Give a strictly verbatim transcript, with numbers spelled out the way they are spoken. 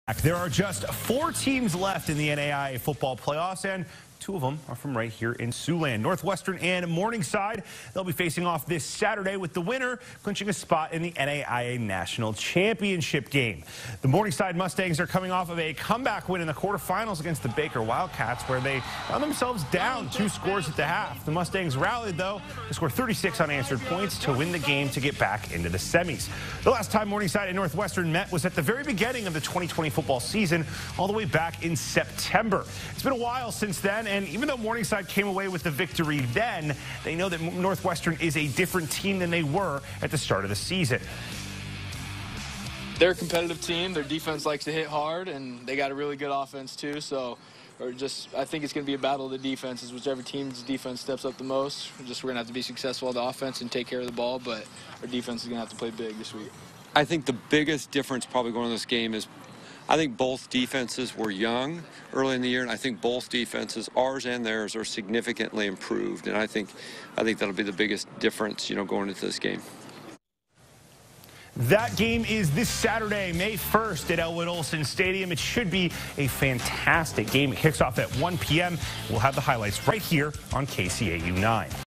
There are just four teams left in the N A I A football playoffs, and two of them are from right here in Siouxland. Northwestern and Morningside, they'll be facing off this Saturday, with the winner clinching a spot in the N A I A National Championship game. The Morningside Mustangs are coming off of a comeback win in the quarterfinals against the Baker Wildcats, where they found themselves down two scores at the half. The Mustangs rallied, though, to score thirty-six unanswered points to win the game to get back into the semis. The last time Morningside and Northwestern met was at the very beginning of the twenty twenty football season, all the way back in September. It's been a while since then, and even though Morningside came away with the victory then, they know that Northwestern is a different team than they were at the start of the season. They're a competitive team. Their defense likes to hit hard, and they got a really good offense too. So, or just I think it's going to be a battle of the defenses. Whichever team's defense steps up the most, just we're going to have to be successful on the offense and take care of the ball. But our defense is going to have to play big this week. I think the biggest difference probably going into this game is, I think both defenses were young early in the year, and I think both defenses, ours and theirs, are significantly improved. And I think, I think that'll be the biggest difference, you know, going into this game. That game is this Saturday, May first at Elwood Olson Stadium. It should be a fantastic game. It kicks off at one p m We'll have the highlights right here on K C A U nine.